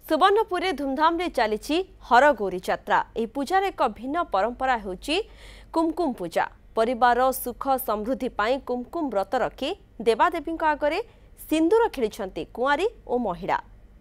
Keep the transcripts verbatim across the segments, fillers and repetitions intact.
सुवर्णपुर में धूमधाम रे चली हरगौरी यात्रा। यह पूजार एक भिन्न परंपरा होची कुमकुम पूजा। परिवार सुख समृद्धि पाई कुमकुम व्रत रखी देवादेवी आगे सिंदूर खेली कुआरी और महिला।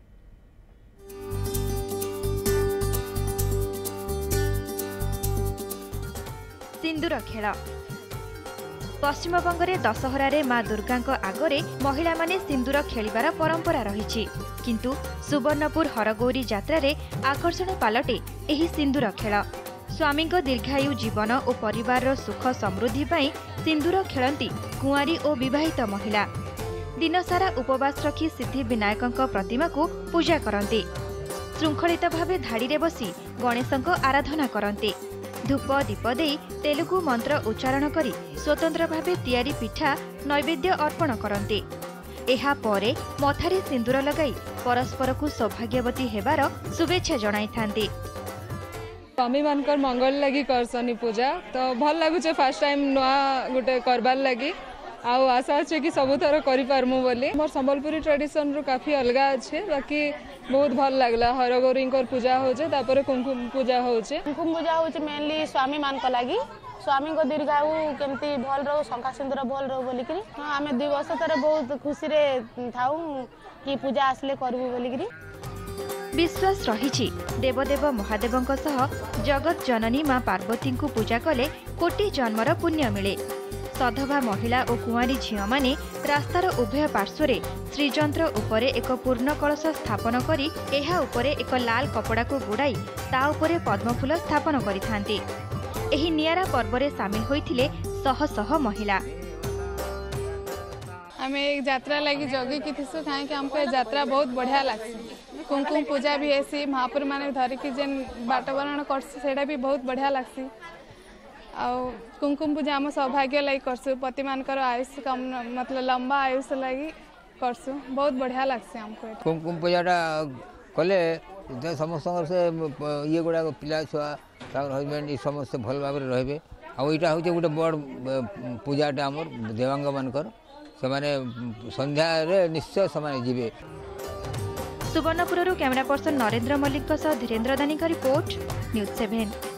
सिंदूर खेल पश्चिमबंग में दशहरा रे माँ दुर्गा आगरे महिला माने सिंदूर खेलिबार परंपरा रही। किंतु सुवर्णपुर हरगौरी यात्रा रे आकर्षण पालटे एही सिंदूर खेल। स्वामी दीर्घायु जीवन और परिवार सुख समृद्धि पाई सिंदूर खेलती कुआरी और विवाहित महिला। दिन सारा उपवास रखी सिद्धि विनायक प्रतिमा को पूजा करती। श्रृंखलित भावे धाड़ी रे बसी गणेश आराधना करती। धूप दीप दे तेलुगु मंत्र उच्चारण करी स्वतंत्र भावे तैयारी पिठा नैवेद्य अर्पण करते। एहा परे मथारे सिंदूर लगाई परस्पर को सौभाग्यवती हेबार शुभेच्छा जणाई थांती। स्वामी मानकर मंगल लगी करसनी पूजा तो भल लगुचे। फर्स्ट टाइम नुआ गोटे करबार लगी आउ आशा अच्छे कि सब थर करि पारमु बोली। मोर संबलपुरी ट्रेडिशन रु काफी अलगा अच्छे। बाकी बहुत भल लगला। हरगौरी पूजा होचे तापर कुमकुम पूजा होचे। कुमकुम पूजा होचे मेनली स्वामी मान को लगी। स्वामी को दीर्घायु केमती भल रहो शंका सिंदूर भल रहो बोली करी आमे दुई वर्ष तरे बहुत खुशी रे थाउ कि पूजा आसले करबु बोली करी। विश्वास रही देवदेव महादेव जगत जननी माँ पार्वती को पूजा कले कोटि जन्मर पुण्य मिले। सधवा महिला और कुआरी झील माने रास्तार उभय पार्श्व श्रीजंत्र उपरे एक पूर्ण कलश स्थापन करी एहा उपरे एक लाल कपड़ा को गुड़ाई ता उपरे पद्मफूल स्थापन करिथांती। एही नियारा पर्व रे शामिल होइथिले शह शह महिला। आमे एक यात्रा लगी जगी कि थिसु काहे कि हमको यात्रा बहुत बढ़िया लागसी। कुमकुम पूजा भी ऐसी महापुर माने धरिकी जेन वातावरण करसी सेटा भी बहुत बढ़िया लागसी। आउ कुमकुम पूजा हम सौभाग्य लगी करसु। पति मानकर आयुष कम मतलब लंबा आयुष लगी करसु। बहुत बढ़िया लागसी हमको। कुमकुम पूजाटा कले समस्त से ये गुड़ा पिला छुआ हजबैंड ये समस्त भल भाव रे आउ इटा हूँ गोटे बड़ पूजाटा आमर देवांग मानकर से माने संध्या रे निश्चय से जीवे। सुवर्णपुर कैमरा पर्सन नरेंद्र मल्लिक धीरेन्द्र दानी का रिपोर्ट न्यूज सेवन।